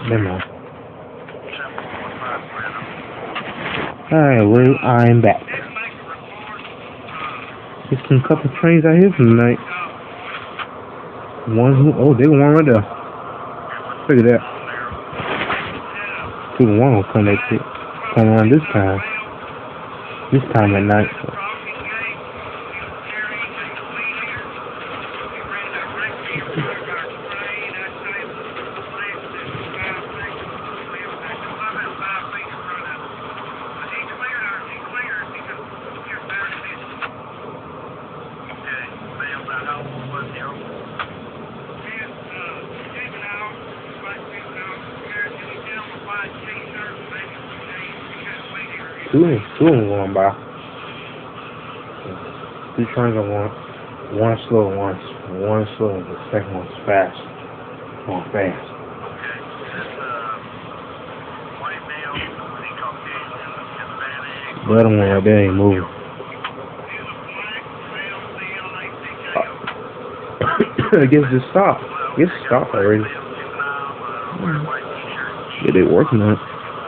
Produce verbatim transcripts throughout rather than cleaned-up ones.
Never mind. Alright, well, I'm back. There's some couple trains out here tonight. One who, oh, there's one right there. Look at that. Two one will come at it. Come on this time. This time at night. So. Two, two of them going by. Two trains are one. One slow, one, one slow. The second one's fast. Going fast. The other one right there ain't moving. I guess it stopped. I guess it stopped already. Yeah, they working on it.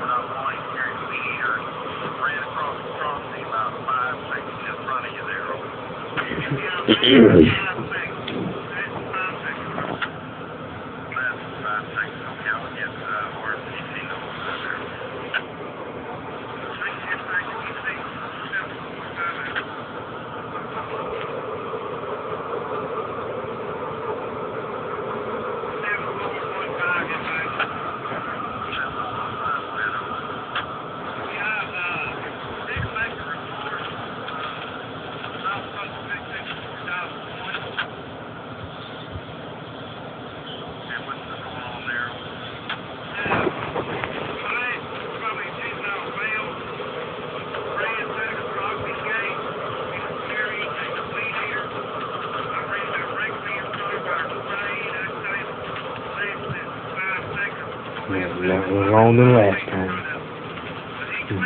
Yeah, longer than last time. Mm-hmm.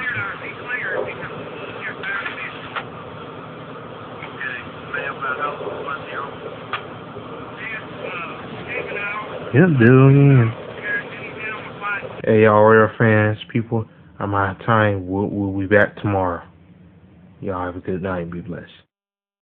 Yep, do it again. Hey, y'all, rail fans, people, I'm out of time. We'll, we'll be back tomorrow. Y'all have a good night. Be blessed.